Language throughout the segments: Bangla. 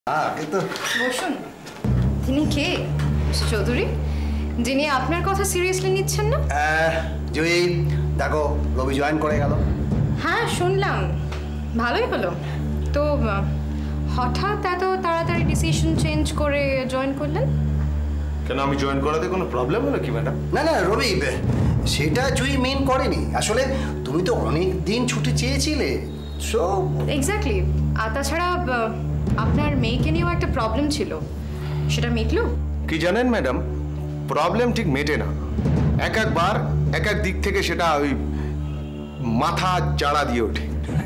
বসুন। তিনি কে মিস্টার চৌধুরী, যিনি আপনার কথা সিরিয়াসলি নিচ্ছেন না? জয়ী দেখো, রবি জয়েন করে গেল। হ্যাঁ শুনলাম, ভালোই হলো। তো হঠাৎ এত তাড়াতাড়ি ডিসিশন চেঞ্জ করে জয়েন করলেন কেন? আমি জয়েন করাতে কোনো প্রবলেম হলো কি ম্যাডাম? না না রবি, সেটা জয়ী মেন করেনি। আসলে তুমি তো অনেক দিন ছুটি চেয়েছিলে। So exactly. আর তাছাড়া আপনার মেয়েকে নিয়েও একটা প্রবলেম ছিল, সেটা মিটলো? কি জানেন ম্যাডাম, প্রবলেম ঠিক মেটে না। একবার এক এক দিক থেকে সেটা ওই মাথা জাড়া দিয়ে ওঠে।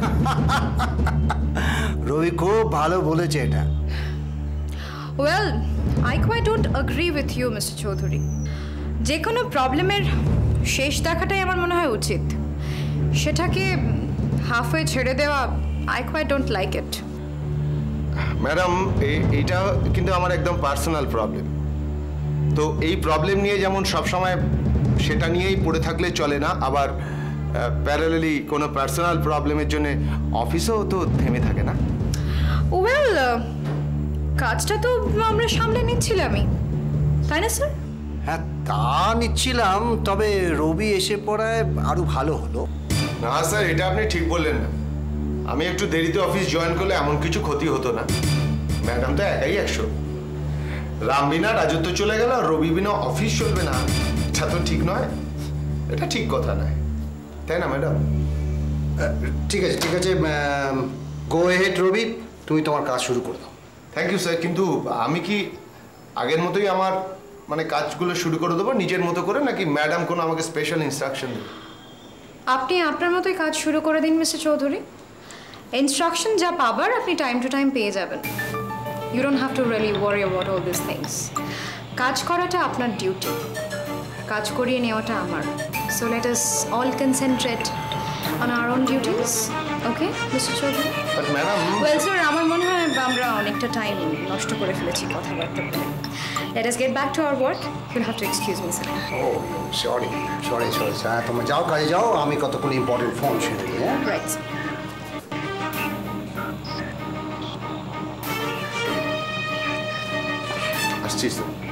রবি খুব ভালো বলেছে এটা। Well, I quite don't agree with you mister Chowdhury. যে কোনো প্রবলেমের শেষ দেখাটাই আমার মনে হয় উচিত। সেটাকে হাফওয়ে ছেড়ে দেওয়া, I quite don't like it. Madam এইটা কিন্তু আমার একদম পার্সোনাল প্রবলেম। তো এই প্রবলেম নিয়ে যেমন সবসময় সেটা নিয়েই পড়ে থাকলে চলে না, আবার প্যারালালি কোনো পার্সোনাল প্রবলেমের জন্য অফিসেও তো থেমে থাকে না। ওয়েল, কাজটা তো আমরা সামলে নিচ্ছিলামই, তাই না স্যার? হ্যাঁ তা নিচ্ছিলাম, তবে রবি এসে পড়ায় আরো ভালো হলো। না স্যার, এটা আপনি ঠিক বললেন না। আমি একটু দেরিতে অফিস জয়েন করলে এমন কিছু ক্ষতি হতো না। ম্যাডাম তো একাই 100। রামবিনা রাজত্ব চলে গেল, রবি বিনা অফিস চলবে না, এটা তো ঠিক নয়। এটা ঠিক কথা নয়, তাই না ম্যাডাম? ঠিক আছে ঠিক আছে, গো হেড রবি, তুমি তোমার কাজ শুরু করে দাও। Thank you sir. কিন্তু আমি কি আগের মতোই আমার মানে কাজগুলো শুরু করে দেবো নিজের মতো করে, নাকি ম্যাডাম কোনো আমাকে স্পেশাল ইনস্ট্রাকশন দেবে? আপনি আপনার মতোই কাজ শুরু করে দিন মিস্টার চৌধুরী। ইনস্ট্রাকশন যা পাবার আপনি টাইম টু টাইম পেয়ে যাবেন। You don't have to really worry about all this things. কাজ করাটা আপনার ডিউটি, কাজ করিয়ে নেওয়াটা আমার। So let us all concentrate on our own duties. Okay mister Chowdhury? But madam. Well sir, আমার মনে হয় আমরা অনেকটা টাইম নষ্ট করে ফেলেছি কথাবার্তা বলে। Let us get back to our work. You'll have to excuse me, sir. ও সরি সরি সরি স্যার, তোমরা যাও কাজে যাও, আমি কতক্ষণ ইম্পর্টেন্ট ফোন সেরে দিই। হ্যাঁ Right. আসছি স্যার।